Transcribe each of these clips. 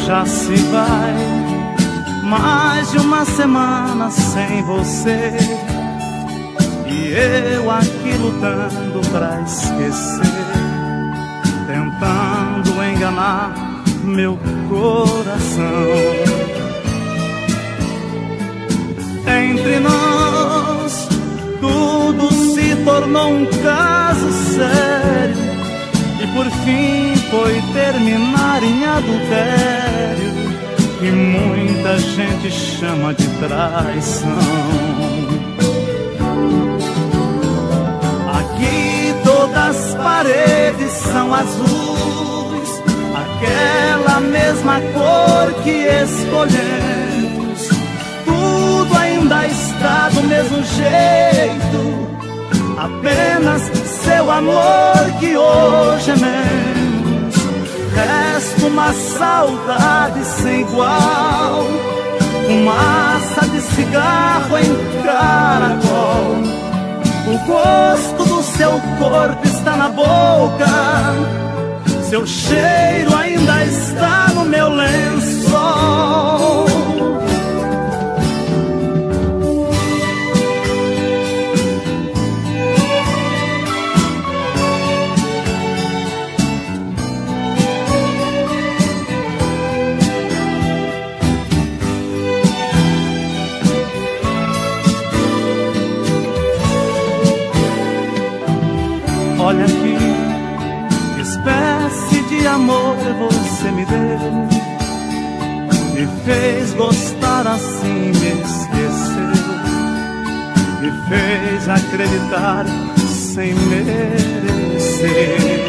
Já se vai mais de uma semana sem você, e eu aqui lutando pra esquecer, tentando enganar meu coração. Entre nós tudo se tornou um caso sério, e por fim foi terminar em adultério, que muita gente chama de traição. Aqui todas as paredes são azuis, aquela mesma cor que escolhemos. Tudo ainda está do mesmo jeito, apenas seu amor que hoje é menos. Resta uma saudade sem igual, fumaça de cigarro em caracol. O gosto do seu corpo está na boca, seu cheiro ainda está no meu lençol. Olha aqui, que espécie de amor você me deu, me fez gostar assim, me esqueceu, me fez acreditar sem merecer.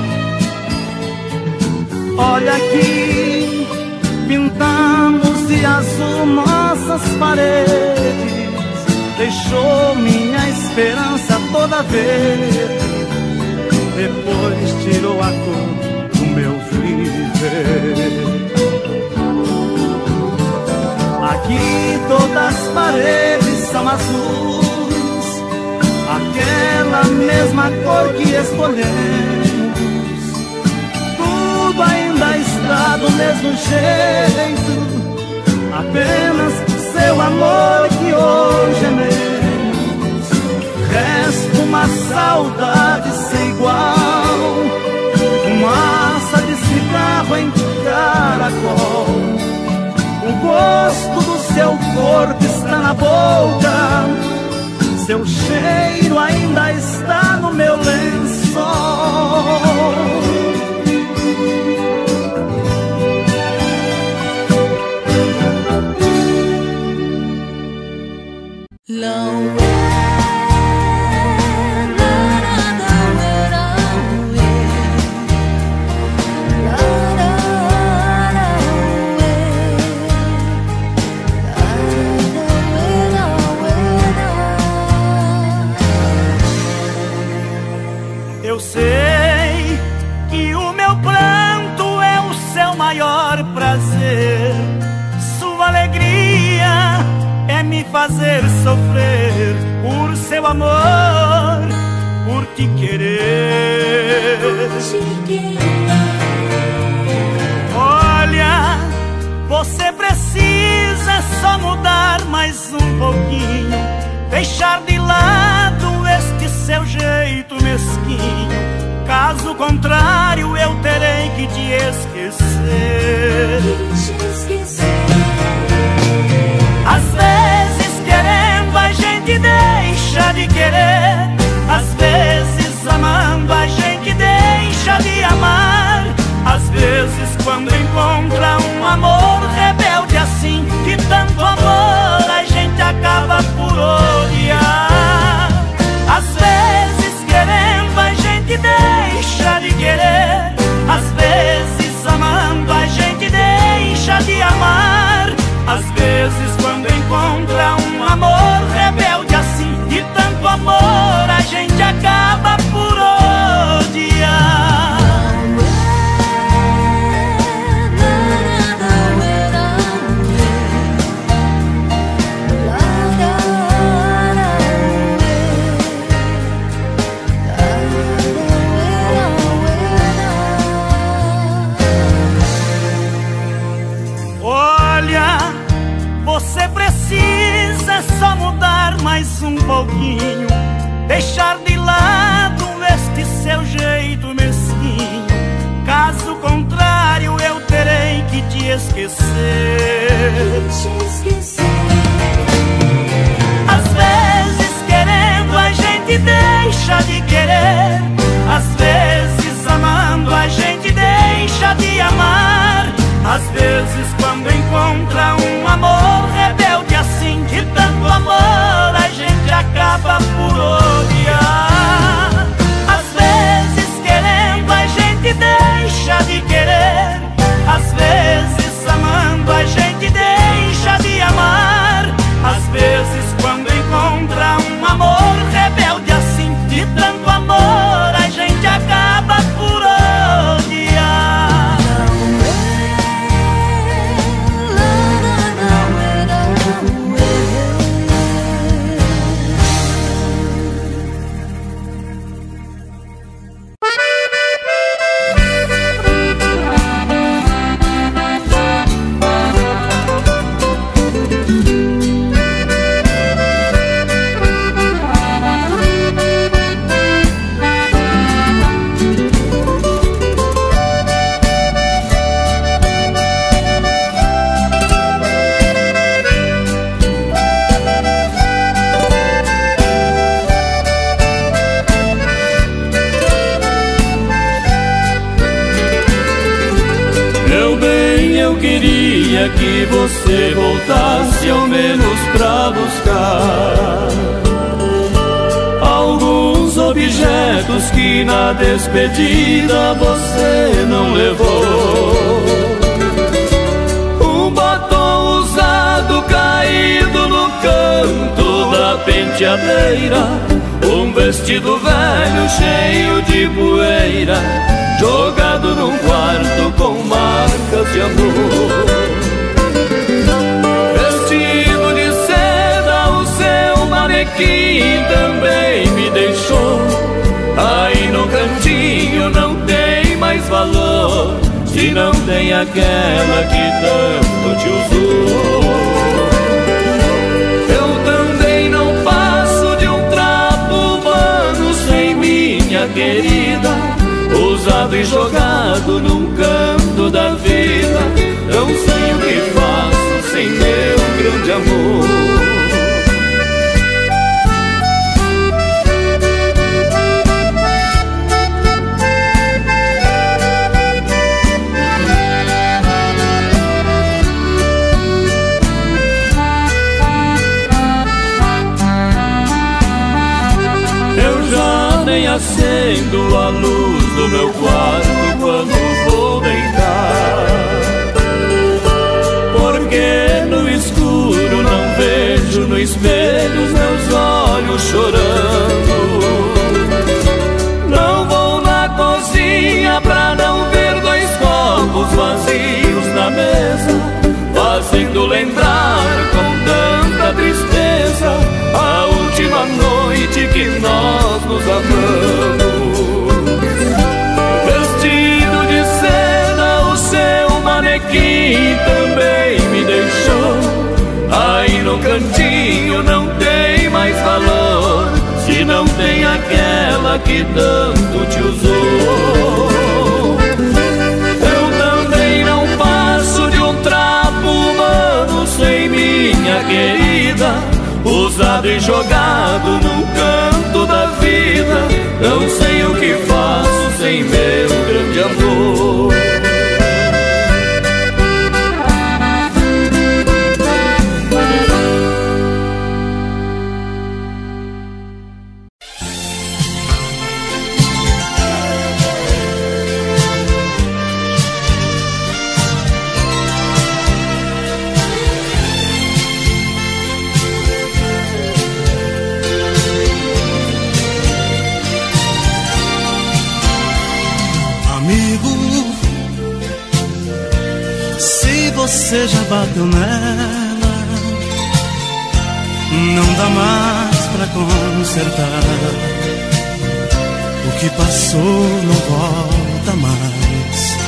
Olha aqui, pintamos de azul nossas paredes, deixou minha esperança toda verde, depois tirou a cor do meu viver. Aqui todas as paredes são azuis, aquela mesma cor que escolhemos. Tudo ainda está do mesmo jeito, apenas seu amor que hoje é menos. Resta uma saudade sem igual, fumaça de cigarro em caracol. O gosto do seu corpo está na boca, seu cheiro ainda está no meu lençol. Eu sei que o meu pranto é o seu maior prazer, sua alegria é me fazer sofrer por seu amor, por te querer. Olha, você precisa só mudar mais um pouquinho, deixar de lado este seu jeito mesquinho. Caso contrário, eu terei que te esquecer. Às vezes querendo a gente deixa de querer, às vezes amando a gente deixa de amar. Às vezes quando encontra um amor rebelde assim, de tanto amor a gente acaba por odiar. Às vezes querendo a gente deixa de querer, às vezes amando a gente deixa de amar. Às vezes quando encontra um amor rebelde assim, de tanto amor a gente acaba por odiar. jeito mesquinho, caso contrário eu terei que te esquecer. Às vezes querendo a gente deixa de querer, às vezes amando a gente deixa de amar. Às vezes quando encontra um amor rebelde assim, de tanto amor a gente acaba por odiar. Às vezes querendo a gente deixa de querer, às vezes amando a gente deixa de amar. Às vezes quando encontra um amor rebelde assim, de tanto amor a gente acaba por odiar. Que você voltasse ao menos pra buscar alguns objetos que na despedida você não levou. Um batom usado caído no canto da penteadeira, um vestido velho cheio de poeira jogado num quarto com marcas de amor. Que também me deixou, aí no cantinho não tem mais valor, se não tem aquela que tanto te usou. Eu também não passo de um trapo humano sem minha querida, usado e jogado num canto da vida. Não sei o que faço sem meu grande amor. Acendo a luz do meu quarto quando vou deitar, porque no escuro não vejo no espelho os meus olhos chorando. Não vou na cozinha pra não ver dois copos vazios na mesa, fazendo lembrar com tanta tristeza a última noite que nós nos amamos. Vestido de seda o seu manequim também me deixou, aí no cantinho não tem mais valor, se não tem aquela que tanto te usou. Eu também não passo de um trapo humano sem minha querida, usado e jogado num canto da vida. Não sei o que faço sem meu grande amor. Você já bateu nela, não dá mais pra consertar. O que passou não volta mais.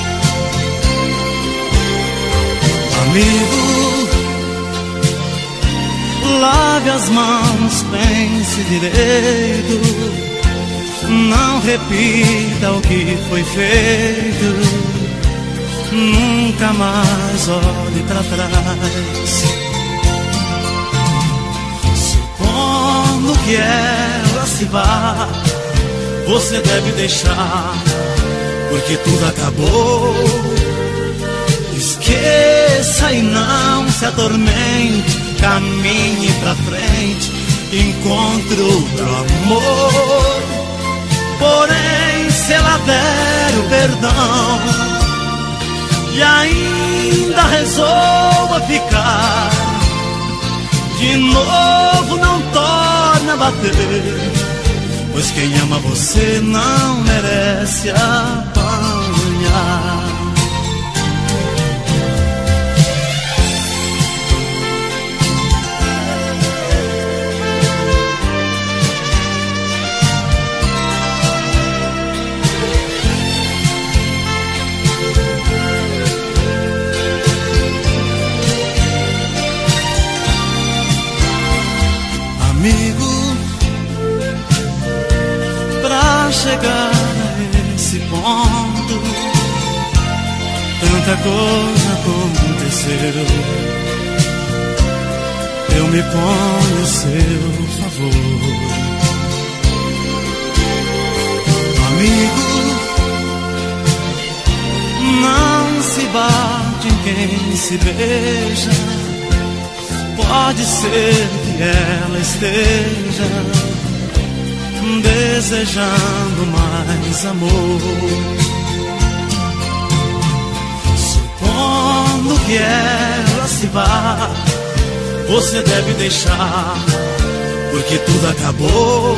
Amigo, lave as mãos, pense direito. Não repita o que foi feito, nunca mais olhe pra trás. Supondo que ela se vá, você deve deixar, porque tudo acabou. Esqueça e não se atormente, caminhe pra frente, encontre outro amor. Porém, se ela der o perdão e ainda resolva ficar, de novo não torna a bater, pois quem ama você não merece apanhar. Amigo, pra chegar a esse ponto, tanta coisa aconteceu. Eu me ponho a seu favor. Amigo, não se bate em quem se beija. Pode ser que ela esteja desejando mais amor. Supondo que ela se vá, você deve deixar, porque tudo acabou.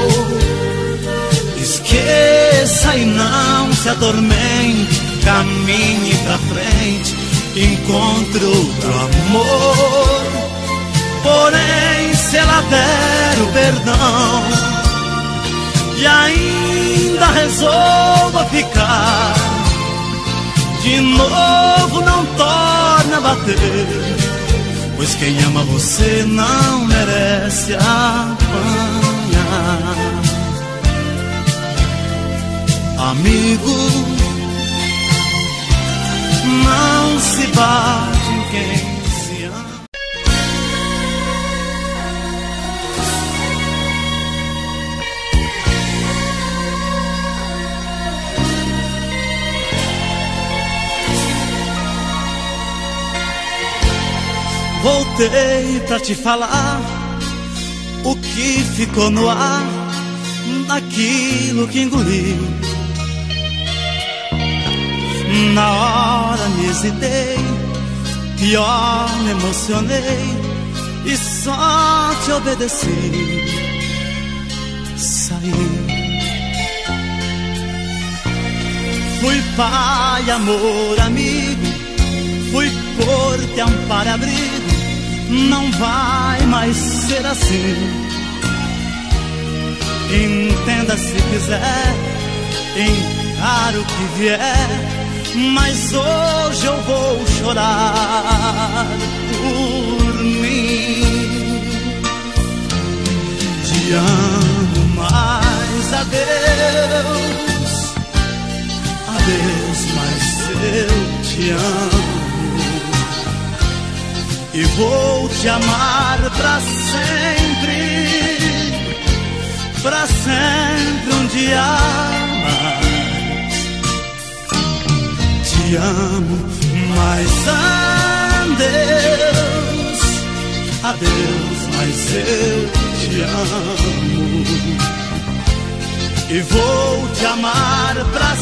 Esqueça e não se atormente, caminhe pra frente, encontre outro amor. Porém, se ela der o perdão e ainda resolva ficar, de novo não torna a bater, pois quem ama você não merece apanhar. Amigo, não se bate em quem se ama. Voltei pra te falar o que ficou no ar, daquilo que engoli. Na hora me hesitei, pior me emocionei e só te obedeci. Saí. Fui pai, amor, amigo, fui por-te amparo e abrigo. Não vai mais ser assim. Entenda se quiser, encare o que vier, mas hoje eu vou chorar por mim. Te amo mais, adeus, adeus, mas eu te amo. E vou te amar pra sempre um dia mais. Te amo, mas adeus, adeus, mas eu te amo. E vou te amar pra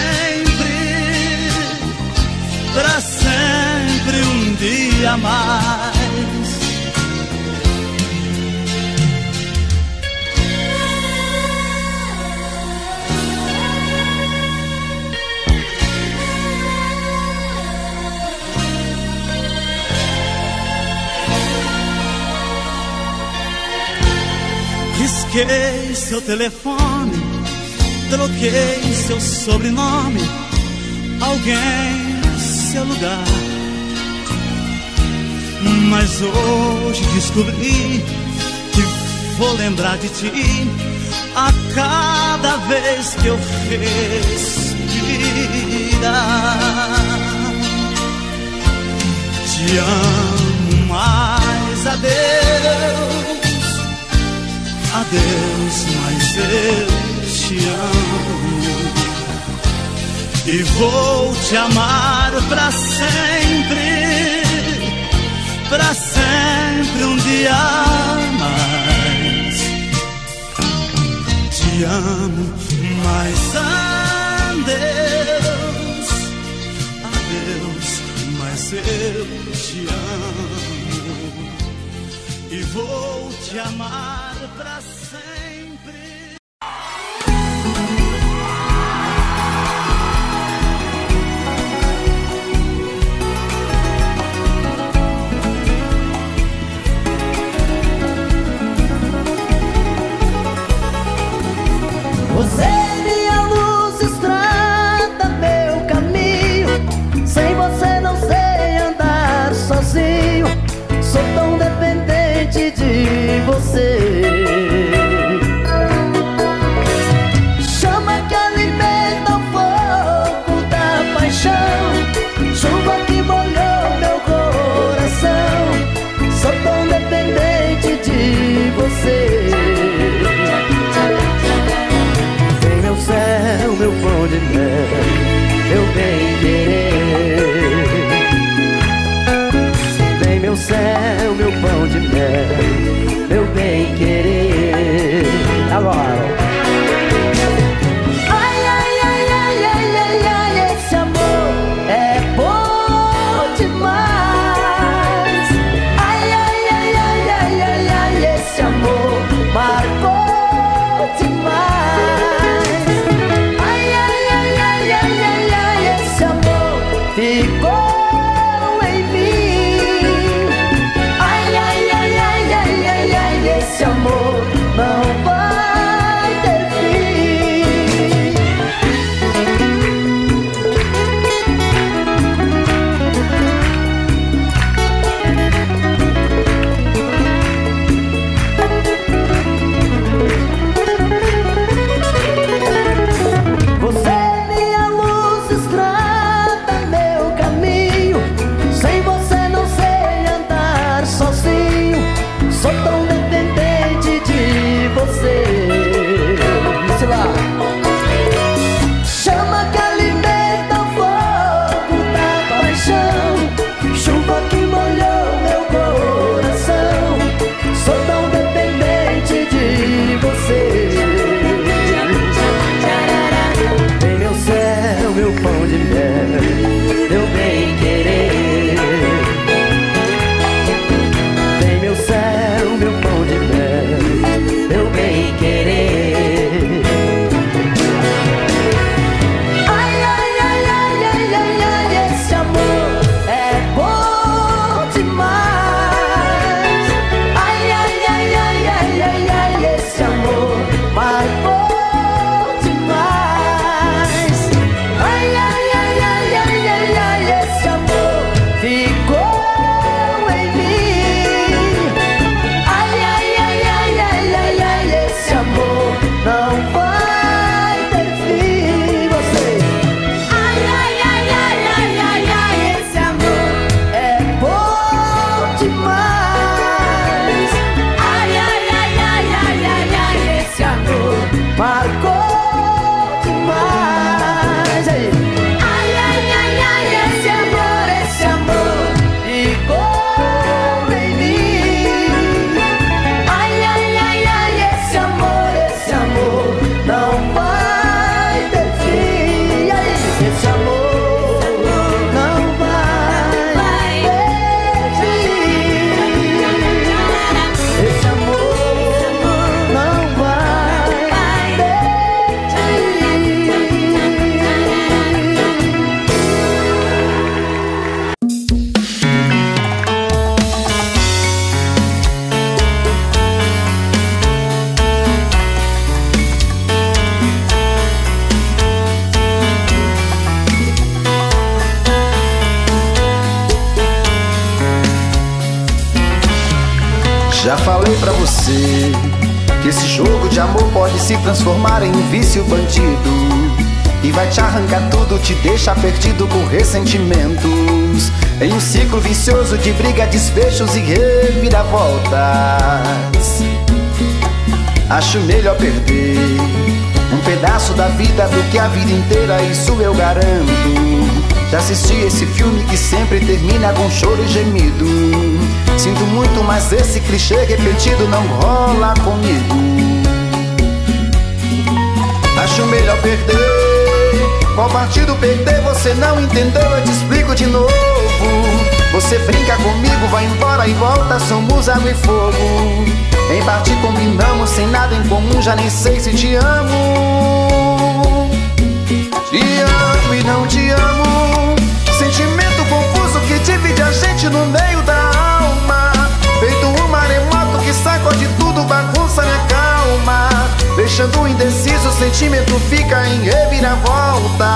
sempre um dia mais. Risquei seu telefone, troquei seu sobrenome, alguém seu lugar. Mas hoje descobri que vou lembrar de ti a cada vez que eu respirar. Te amo mais, adeus, adeus, mas eu te amo e vou te amar pra sempre um dia mais. Te amo mais, adeus, adeus, mas eu te amo e vou te amar pra sempre. Você é minha luz, estrada, meu caminho. Sem você não sei andar sozinho. Sou tão dependente de você. Chama que alimenta o fogo da paixão, chuva que molhou meu coração. Sou tão dependente de você. Meu céu, meu pão de mel, meu bem-querer. Vem meu céu, meu pão de mel, meu bem-querer. Agora. Ai, ai, ai, ai, ai, ai, ai, esse amor é bom demais. Ai, ai, ai, ai, ai, ai, ai, esse amor marcou demais. Ficou em mim. Ai, ai, ai, ai, ai, ai, ai, esse amor não vai ter fim. Você é minha luz, estrada, meu caminho. Sem você não sei andar sozinho. Sou tão dependente de você. Sei lá. Chama que alimenta o fogo da paixão, chuva que molhou meu coração. Sou tão dependente de você. Vem meu céu, meu pão de mel, meu bem-querer. Vem meu céu, meu pão de mel, meu bem-querer. Ai, ai, ai, ai, ai, ai, ai, esse amor é bom demais. Ai, ai, ai, ai, ai, ai, ai, esse amor marcou demais. Ai, ai, ai, ai, ai, ai, ai, esse amor ficou em mim. Ai, ai, ai, ai, ai, ai, ai, esse amor não vai ter fim. Você. Ai, ai, ai, ai, ai, ai, ai, esse amor é bom demais. Ai, ai, ai, ai, ai, ai, ai, esse amor marcou demais. Aí. Ai, ai, ai, ai, esse amor ficou em mim. Ai, ai, ai, ai, esse amor não vai ter fim. Aí, esse amor não vai ter fim. Esse amor não vai ter fim. Já falei pra você que esse jogo de amor pode se transformar em um vício bandido, e vai te arrancar tudo, te deixar perdido com ressentimentos, em um ciclo vicioso de briga, desfechos e reviravoltas. Acho melhor perder um pedaço da vida do que a vida inteira, isso eu garanto. Já assisti esse filme que sempre termina com choro e gemido. Sinto muito, mas esse clichê repetido não rola comigo. Acho melhor perder. Qual partido perder? Você não entendeu, eu te explico de novo. Você brinca comigo, vai embora e volta, somos água e fogo. Em parte combinamos, sem nada em comum, já nem sei se te amo. Te amo e não te amo, sentimento confuso que divide a gente no meio da alma. Feito um maremoto que sacode tudo, bagunça minha calma, deixando indeciso, o sentimento fica em reviravoltas.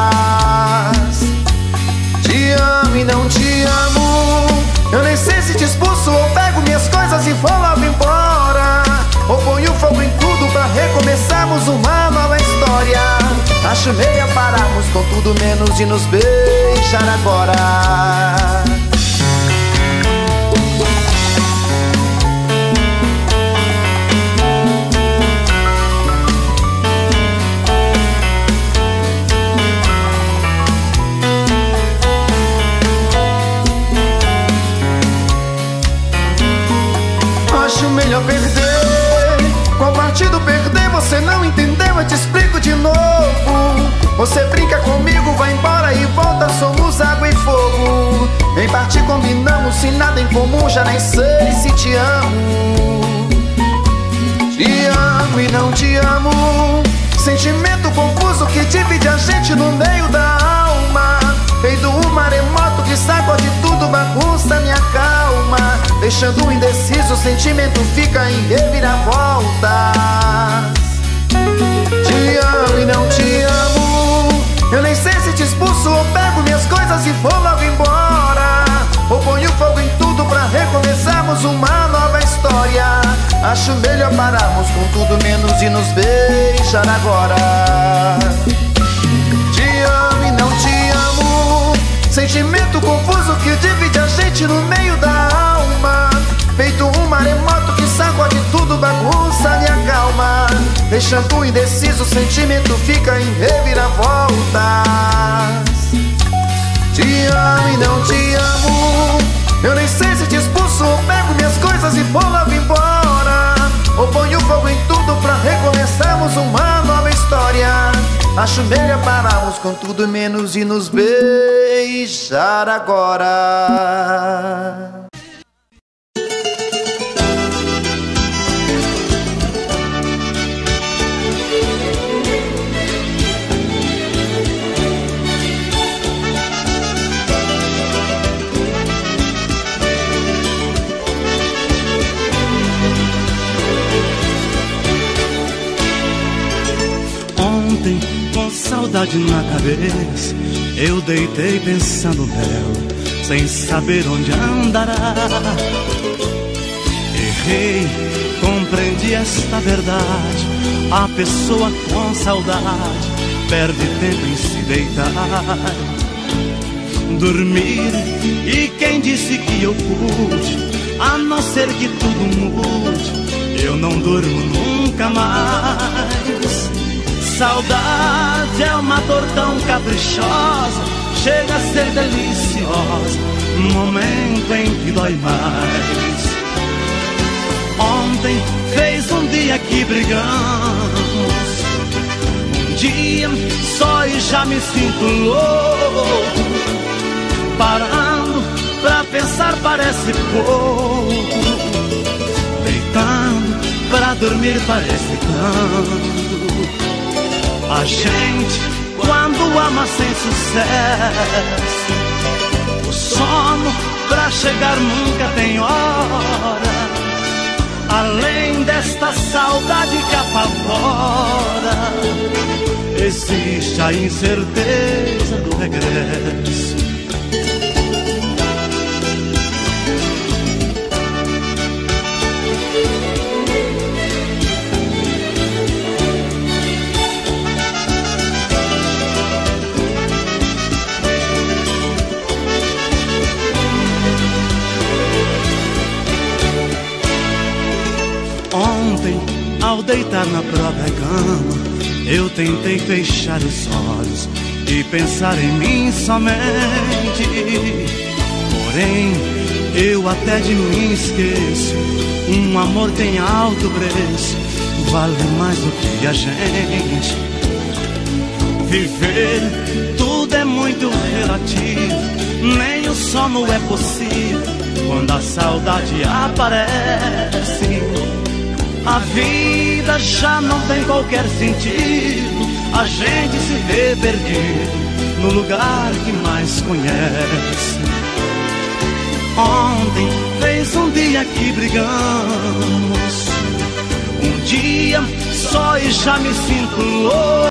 Te amo e não te amo, eu nem sei se te expulso ou pego minhas coisas e vou logo embora, ou ponho fogo em tudo pra recomeçarmos uma nova história. Acho meia pararmos com tudo menos de nos beijar agora. Acho melhor perder. Qual partido perder? Você não entendeu, eu te explico de novo. Você brinca comigo, vai embora e volta, somos água e fogo. Em parte combinamos, sem nada em comum, já nem sei se te amo. Te amo e não te amo, sentimento confuso que divide a gente no meio da alma. Feito um maremoto que sacode tudo, bagunça minha calma, deixando indeciso, o sentimento fica em reviravoltas. Te amo e não te amo, eu nem sei se te expulso ou pego minhas coisas e vou logo embora, ou ponho fogo em tudo pra recomeçarmos uma nova história. Acho melhor pararmos com tudo menos de nos beijar agora. Te amo e não te amo, sentimento confuso que divide a gente no meio da alma. Feito um maremoto que sacode tudo, bagunça minha calma, deixando indeciso, o sentimento fica em reviravoltas. Te amo e não te amo, eu nem sei se te expulso ou pego minhas coisas e vou logo embora, ou ponho fogo em tudo pra recomeçarmos uma nova história. Acho melhor pararmos com tudo menos de nos beijar agora. Ontem, com saudade na cabeça, eu deitei pensando nela, sem saber onde andará. Errei, compreendi esta verdade. A pessoa com saudade perde tempo em se deitar, dormir. E quem disse que eu pude, a não ser que tudo mude, eu não durmo nunca mais. Saudade é uma dor tão caprichosa, chega a ser deliciosa, no momento em que dói mais. Ontem fez um dia que brigamos, um dia só e já me sinto louco. Parando pra pensar parece pouco, deitando pra dormir parece tanto. A gente, quando ama sem sucesso, o sono pra chegar nunca tem hora. Além desta saudade que apavora, existe a incerteza do regresso. Ao deitar na própria cama, eu tentei fechar os olhos e pensar em mim somente. Porém, eu até de mim esqueço. Um amor tem alto preço, vale mais do que a gente. Viver, tudo é muito relativo, nem o sono é possível quando a saudade aparece. A vida já não tem qualquer sentido, a gente se vê perdido no lugar que mais conhece. Ontem fez um dia que brigamos, um dia só e já me sinto louco.